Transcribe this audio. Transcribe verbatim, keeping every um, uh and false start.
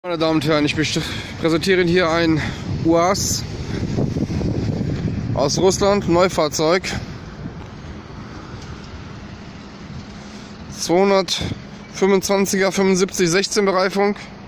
Meine Damen und Herren, ich präsentiere Ihnen hier ein U A Z aus Russland, Neufahrzeug. zweihundertfünfundzwanziger fünfundsiebzig sechzehn Bereifung.